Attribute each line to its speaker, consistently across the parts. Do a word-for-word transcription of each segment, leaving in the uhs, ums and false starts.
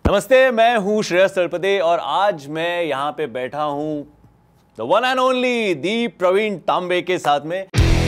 Speaker 1: नमस्ते, मैं हूं श्रेयस तलपदे और आज मैं यहां पे बैठा हूं the one and only the Praveen Tambe के साथ में।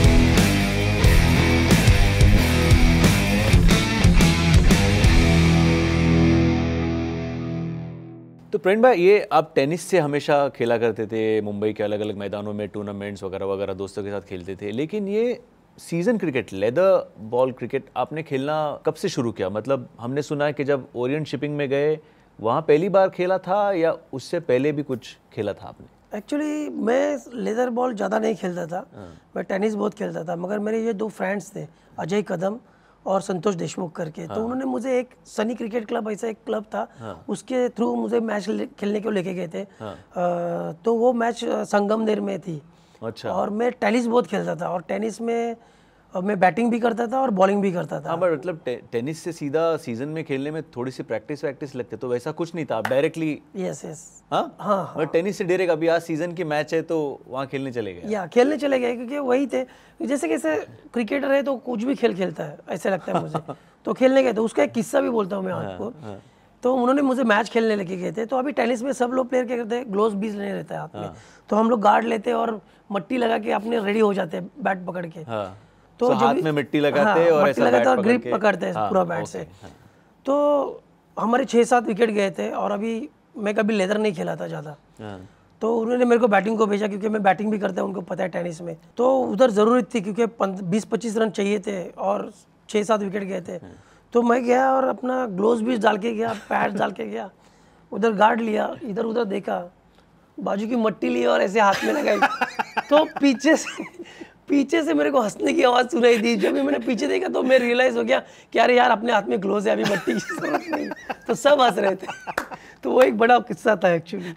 Speaker 1: तो प्रवीण भाई, ये आप टेनिस से हमेशा खेला करते थे, मुंबई के अलग अलग मैदानों में टूर्नामेंट्स वगैरह वगैरह दोस्तों के साथ खेलते थे, लेकिन ये season cricket, leather ball cricket आपने खेलना कब से शुरू किया? मतलब हमने सुना है कि जब ओरिएंट शिपिंग में गए वहाँ पहली बार खेला था या उससे पहले भी कुछ खेला था आपने?
Speaker 2: एक्चुअली मैं लेदर बॉल ज़्यादा नहीं खेलता था, मैं टेनिस बहुत खेलता था, मगर मेरे ये दो फ्रेंड्स थे, अजय कदम और संतोष देशमुख करके। हाँ। तो उन्होंने मुझे एक सनी क्रिकेट क्लब, ऐसा एक क्लब था। हाँ। उसके थ्रू मुझे मैच खेलने को लेके गए थे। हाँ। आ, तो वो मैच संगमनेर में थी। अच्छा। और मैं टेनिस बहुत खेलता था और टेनिस में मैं बैटिंग भी करता था और बॉलिंग भी करता था।
Speaker 1: हाँ, बट मतलब टे, टेनिस से सीधा सीजन में खेलने में थोड़ी सी प्रैक्टिस वैक्टिस लगते, तो वैसा कुछ नहीं था, आप डायरेक्टली?
Speaker 2: Yes yes.
Speaker 1: हाँ हाँ। बट टेनिस से डायरेक्ट अभी आज सीजन की मैच है तो वहाँ खेलने चले गए?
Speaker 2: या खेलने चले गए, क्योंकि वही थे जैसे कैसे क्रिकेटर है तो कुछ भी खेल खेलता है, ऐसा लगता है मुझे। तो खेलने गए, तो उसका एक किस्सा भी बोलता हूँ मैं आपको। तो उन्होंने मुझे मैच खेलने लेके गए थे। तो अभी टेनिस में सब लोग प्लेयर क्या करते हैं, ग्लोव्स भी नहीं रहता है हाथ में, तो हम लोग गार्ड लेते और मट्टी लगा के अपने रेडी हो जाते हैं बैट पकड़ के। हाँ।
Speaker 1: तो so, हाथ में मिट्टी लगाते हैं और ऐसा बैट
Speaker 2: और ग्रिप पकड़ते हैं पूरा बैट से। तो हमारे छः सात विकेट गए थे और अभी मैं कभी लेदर नहीं खेला था ज़्यादा। तो उन्होंने मेरे को बैटिंग को भेजा, क्योंकि मैं बैटिंग भी करता हूँ, उनको पता है टेनिस में। तो उधर ज़रूरत थी क्योंकि बीस पच्चीस रन चाहिए थे और छः सात विकेट गए थे। तो मैं गया और अपना ग्लोव्स भी डाल के गया, पैड डाल के गया, उधर गार्ड लिया, इधर उधर देखा, बाजू की मट्टी ली और ऐसे हाथ में लगाई। तो पीछे से पीछे से मेरे को हंसने की आवाज़ सुनाई दी। जब भी मैंने पीछे देखा तो मैं रियलाइज़ हो गया कि अरे यार, अपने हाथ में ग्लोव्स है, अभी मट्टी की जरूरत नहीं। तो सब हंस रहे थे। तो वो एक बड़ा किस्सा था एक्चुअली।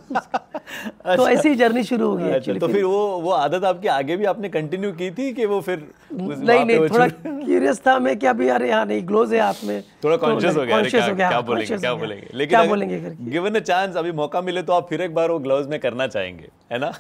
Speaker 2: अच्छा। तो ऐसी ही जर्नी शुरू हो गई।
Speaker 1: अच्छा, तो फिर वो वो आदत आपकी आगे भी आपने कंटिन्यू की थी कि वो फिर
Speaker 2: नहीं नहीं थोड़ा क्यूरियस था मैं कि अभी यार यहाँ नहीं, ग्लोव्स है हाथ में,
Speaker 1: थोड़ा कॉन्शियस हो गया,
Speaker 2: कॉन्शियस हो गया
Speaker 1: क्या बोलेंगे क्या बोलेंगे, लेकिन
Speaker 2: क्या बोलेंगे करके।
Speaker 1: गिवन अ चांस, अभी मौका मिले तो आप फिर एक बार वो ग्लोव्स में करना चाहेंगे, है ना?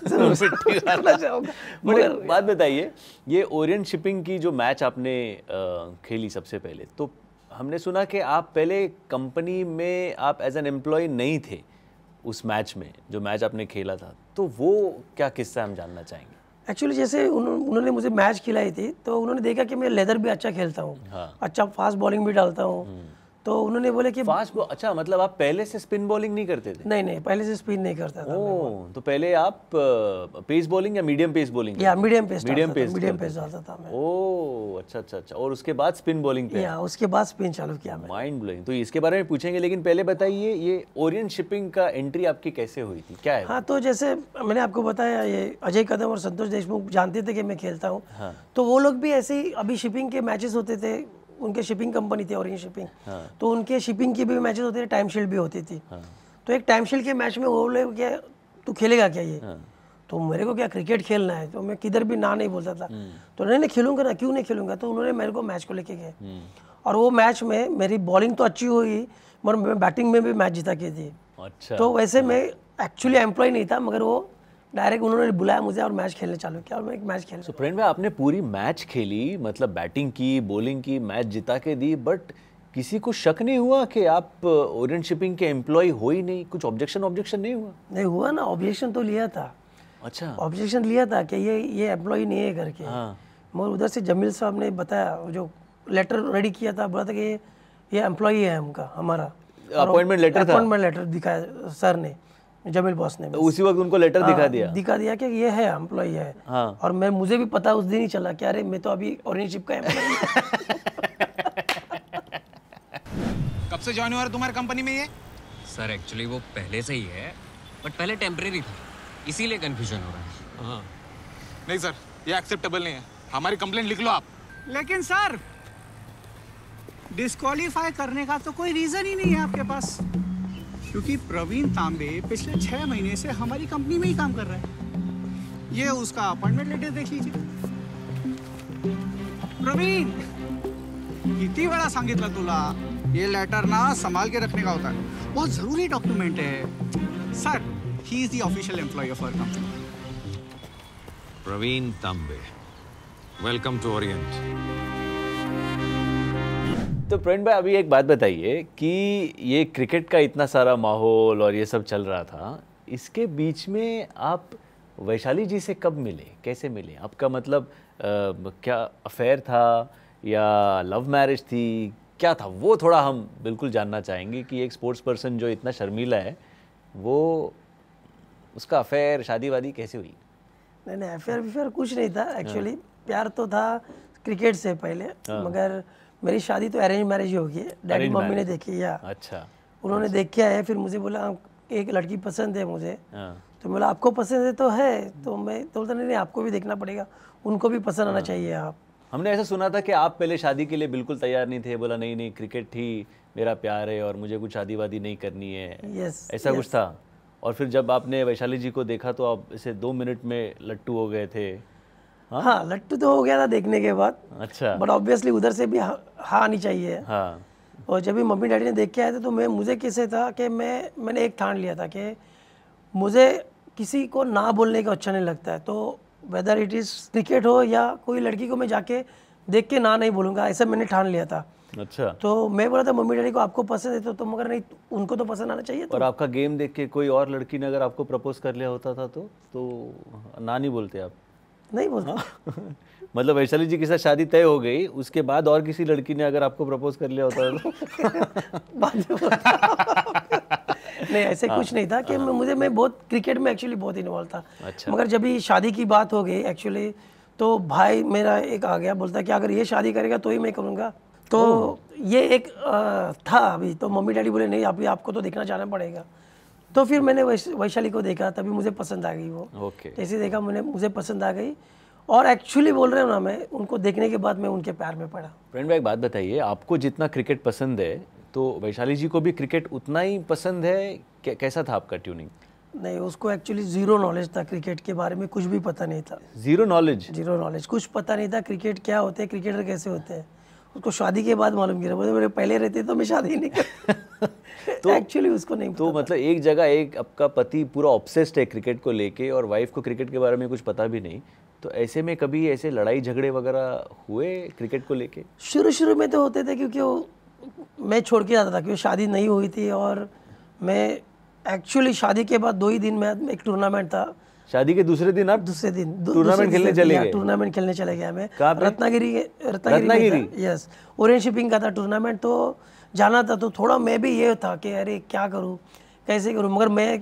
Speaker 1: मगर बात बताइए, ये ओरिएंट शिपिंग की जो मैच आपने खेली सबसे पहले, तो हमने सुना कि आप पहले कंपनी में आप एज एन एम्प्लॉय नहीं थे उस मैच में, जो मैच आपने खेला था, तो वो क्या किस्सा हम जानना चाहेंगे?
Speaker 2: एक्चुअली जैसे उन, उन्होंने मुझे मैच खिलाई थी, तो उन्होंने देखा कि मैं लेदर भी अच्छा खेलता हूँ। हाँ। अच्छा फास्ट बॉलिंग भी डालता हूँ। तो उन्होंने बोले कि
Speaker 1: फास्ट बॉल, अच्छा मतलब आप पहले से स्पिन बॉलिंग नहीं करते थे?
Speaker 2: नहीं नहीं, पहले से स्पिन नहीं करता था।
Speaker 1: ओह, तो पहले आप पेस बॉलिंग या मीडियम पेस बॉलिंग?
Speaker 2: या medium pace
Speaker 1: medium pace
Speaker 2: medium pace डालता था मैं।
Speaker 1: ओह अच्छा अच्छा अच्छा। और उसके बाद स्पिन बॉलिंग पे?
Speaker 2: या उसके बाद स्पिन चालू किया मैं।
Speaker 1: Mind blowing. तो इसके बारे में पूछेंगे, लेकिन पहले बताइए ये ओरिएंट शिपिंग का एंट्री आपकी कैसे हुई थी, क्या है?
Speaker 2: हाँ, तो जैसे मैंने आपको बताया, ये अजय कदम और संतोष देशमुख जानते थे कि मैं खेलता हूँ। हाँ। तो वो लोग भी ऐसे ही, अभी शिपिंग के मैचेस होते थे, उनके शिपिंग कंपनी थी ओरिएंट शिपिंग। हाँ। तो उनके शिपिंग की भी मैचेस होते थे, टाइम शील्ड भी होती थी। हाँ। तो एक टाइम शील्ड के मैच में वो लोग क्या, तू खेलेगा क्या ये? हाँ। तो मेरे को क्या क्रिकेट खेलना है, तो मैं किधर भी ना नहीं बोलता था। तो नहीं नहीं खेलूंगा ना, क्यों नहीं खेलूंगा? तो उन्होंने मेरे को मैच को लेके गए और वो मैच में मेरी बॉलिंग तो अच्छी हुई, मगर मैं बैटिंग में भी मैच जिता के थी। अच्छा। तो वैसे मैं एक्चुअली एम्प्लॉय नहीं था, मगर वो डायरेक्ट उन्होंने बुलाया मुझे और मैच खेलने चालू किया और मैं एक मैच खेल।
Speaker 1: सो फ्रेंड भाई, आपने पूरी मैच खेली, मतलब बैटिंग की, बॉलिंग की, मैच जिता के दी, बट किसी को शक नहीं हुआ कि आप ओरिएंट शिपिंग के एम्प्लॉय हो ही नहीं? कुछ ऑब्जेक्शन ऑब्जेक्शन नहीं हुआ?
Speaker 2: नहीं हुआ ना, ऑब्जेक्शन तो लिया था। अच्छा। ऑब्जेक्शन लिया था कि ये ये एम्प्लॉय नहीं है करके। हाँ। मगर उधर से जमील साहब ने बताया, जो लेटर रेडी किया था, बोला था कि ये एम्प्लॉय है हमका, हमारा
Speaker 1: अपॉइंटमेंट लेटर था।
Speaker 2: अपॉइंटमेंट लेटर दिखाया सर ने, जमील बॉस ने।
Speaker 1: उसी वक्त उनको लेटर दिखा दिया?
Speaker 2: दिखा दिया कि ये है एम्प्लॉय है। हाँ। और मैं, मुझे भी पता उस दिन ही चला कि अरे मैं तो अभी ओरिएंट शिप का एम्प्लॉय हूं।
Speaker 3: कब से ज्वाइन हुआ तुम्हारी कंपनी में ये?
Speaker 4: सर एक्चुअली वो पहले से ही है, बट पहले टेम्परेरी था, इसीलिए कंफ्यूजन हो रहा है। हाँ।
Speaker 3: नहीं सर, ये एक्सेप्टेबल नहीं है, हमारी कंप्लेंट लिख लो आप।
Speaker 5: लेकिन सर, डिस्क्वालीफाई करने का तो कोई रीजन ही नहीं है आपके पास, क्योंकि प्रवीण तांबे पिछले छह महीने से हमारी कंपनी में ही काम कर रहा है। ये उसका अपॉइंटमेंट लेटर देख लीजिए। प्रवीण, कितनी बड़ा सांगितलं तुला, ये लेटर ना संभाल के रखने का होता है, बहुत जरूरी डॉक्यूमेंट है। Sir, he is the official employee of our company.
Speaker 6: Praveen Tambe, welcome to Orient.
Speaker 1: तो प्रवीण भाई अभी एक बात बताइए कि ये क्रिकेट का इतना सारा माहौल और ये सब चल रहा था, इसके बीच में आप वैशाली जी से कब मिले, कैसे मिले? आपका मतलब आ, क्या अफेयर था या लव मैरिज थी, क्या था वो थोड़ा हम बिल्कुल जानना चाहेंगे कि एक स्पोर्ट्स पर्सन जो इतना शर्मीला है वो उसका अफेयर शादी वादी कैसे हुई?
Speaker 2: नहीं नहीं अफेयर विफेयर कुछ नहीं था एक्चुअली, प्यार तो था क्रिकेट से पहले, मगर मेरी शादी तो अरेंज मैरिज ही होगी। डैडी मम्मी ने देखी या
Speaker 1: अच्छा,
Speaker 2: उन्होंने देख के आए, फिर मुझे बोला एक लड़की पसंद है मुझे, तो बोला आपको पसंद है तो है, तो मैं तो बोलता नहीं नहीं आपको भी देखना पड़ेगा, उनको भी पसंद आना चाहिए आप।
Speaker 1: हमने ऐसा सुना था कि आप पहले शादी के लिए बिल्कुल तैयार नहीं थे, बोला नहीं नहीं क्रिकेट ही मेरा प्यार है और मुझे कुछ शादी वादी नहीं करनी है,
Speaker 2: यस
Speaker 1: ऐसा कुछ था। और फिर जब आपने वैशाली जी को देखा तो आप इसे दो मिनट में लट्टू हो गए थे?
Speaker 2: हाँ, हाँ लट्टू तो हो गया था देखने के बाद,
Speaker 1: अच्छा,
Speaker 2: बट ऑब्वियसली उधर से भी हाँ हाँ आनी चाहिए।
Speaker 1: हाँ,
Speaker 2: और जब भी मम्मी डैडी ने देख के आए थे तो मैं मुझे कैसे था कि मैं मैंने एक ठान लिया था कि मुझे किसी को ना बोलने का अच्छा नहीं लगता है, तो वेदर इट इज़ क्रिकेट हो या कोई लड़की को मैं जाके देख के ना नहीं बोलूँगा, ऐसा मैंने ठान लिया था।
Speaker 1: अच्छा,
Speaker 2: तो मैं बोला था मम्मी डैडी को आपको पसंद है तो, तो मगर नहीं उनको तो पसंद आना चाहिए। तो
Speaker 1: और आपका गेम देख के कोई और लड़की ने अगर आपको प्रपोज कर लिया होता था तो तो ना नहीं बोलते आप?
Speaker 2: नहीं बोलता।
Speaker 1: मतलब वैशाली जी के साथ शादी तय हो गई, उसके बाद और किसी लड़की ने अगर आपको प्रपोज कर लिया होता तो
Speaker 2: बाद में बोलता। नहीं ऐसे कुछ नहीं था कि मैं मुझे मैं बहुत क्रिकेट में एक्चुअली बहुत इन्वॉल्व था।
Speaker 1: अच्छा।
Speaker 2: मगर जब भी शादी की बात हो गई एक्चुअली तो भाई मेरा एक आ गया, बोलता कि अगर ये शादी करेगा तो ही मैं करूँगा। तो ये एक आ, था अभी, तो मम्मी डैडी बोले नहीं अभी आपको तो देखना जाना पड़ेगा। तो फिर मैंने वैश, वैशाली को देखा, तभी मुझे पसंद आ गई वो।
Speaker 1: ओके,
Speaker 2: जैसे देखा मैंने मुझे पसंद आ गई, और एक्चुअली बोल रहे हो ना मैं उनको देखने के बाद मैं उनके प्यार में पड़ा।
Speaker 1: फ्रेंड भाई एक बात बताइए, आपको जितना क्रिकेट पसंद है तो वैशाली जी को भी क्रिकेट उतना ही पसंद है? कै, कैसा था आपका ट्यूनिंग?
Speaker 2: नहीं उसको एक्चुअली जीरो नॉलेज था क्रिकेट के बारे में, कुछ भी पता नहीं था।
Speaker 1: Zero knowledge?
Speaker 2: जीरो नॉलेज, कुछ पता नहीं था क्रिकेट क्या होते हैं, क्रिकेटर कैसे होते हैं, उसको शादी के बाद मालूम किया। बोले मेरे पहले रहते तो मैं शादी नहीं कर तो एक्चुअली उसको नहीं
Speaker 1: तो मतलब एक जगह एक आपका पति पूरा ऑब्सेस्ड है क्रिकेट को लेके और वाइफ को क्रिकेट के बारे में कुछ पता भी नहीं, तो ऐसे में कभी ऐसे लड़ाई झगड़े वगैरह हुए क्रिकेट को लेके?
Speaker 2: शुरू शुरू में तो होते थे, क्योंकि वो मैं छोड़ के आता था, क्योंकि शादी नहीं हुई थी। और मैं एक्चुअली शादी के बाद दो ही दिन में एक टूर्नामेंट था,
Speaker 1: शादी के दूसरे दिन आप
Speaker 2: दूसरे दिन
Speaker 1: टूर्नामेंट खेलने चले गए?
Speaker 2: टूर्नामेंट खेलने चले गया मैं।
Speaker 1: कहाँ पे?
Speaker 2: Ratnagiri
Speaker 1: Ratnagiri?
Speaker 2: Yes, orange shipping का था टूर्नामेंट, तो जाना था। तो थोड़ा मैं भी ये था कि अरे क्या करूँ कैसे करूँ, मगर मैं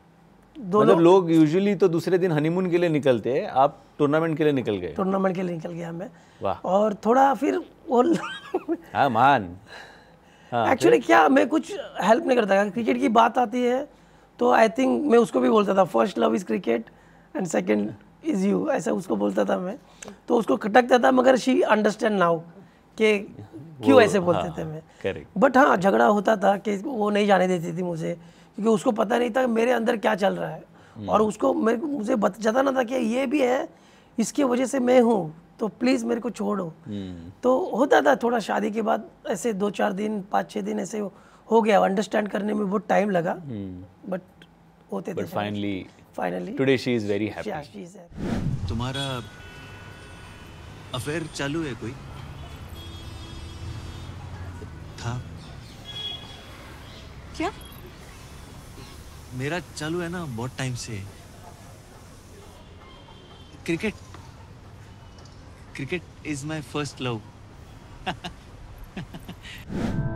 Speaker 2: दोनों
Speaker 1: मतलब लोग यूजुअली तो दूसरे दिन हनीमून के लिए निकलते हैं, आप टूर्नामेंट के लिए निकल गए?
Speaker 2: टूर्नामेंट के लिए निकल गया मैं।
Speaker 1: वाह।
Speaker 2: और थोड़ा फिर वो
Speaker 1: हाँ मान हाँ,
Speaker 2: एक्चुअली क्या मैं कुछ हेल्प नहीं करता, क्रिकेट की बात आती है तो आई थिंक मैं उसको भी बोलता था first love is cricket and second is you, ऐसा उसको बोलता था मैं। तो उसको खटकता था, मगर शी अंडरस्टैंड नाउ कि क्यों ऐसे बोलते थे मैं।
Speaker 1: करेक्ट।
Speaker 2: बट हाँ झगड़ा होता था कि वो नहीं जाने देती थी मुझे, क्योंकि उसको पता नहीं था कि मेरे अंदर क्या चल रहा है, और उसको मेरे मुझे बताना था कि ये भी है, इसकी वजह से मैं हूँ, तो प्लीज़ मेरे को छोड़ो। तो होता था थोड़ा शादी के बाद ऐसे दो चार दिन पाँच छः दिन ऐसे हो गया, अंडरस्टैंड करने में बहुत टाइम लगा, बट होते थे।
Speaker 1: But finally
Speaker 2: finally
Speaker 1: today she is very happy.
Speaker 6: तुम्हारा अफेयर चालू है कोई? था?
Speaker 7: क्या?
Speaker 6: मेरा चालू है ना बहुत टाइम से। Cricket cricket is my first love.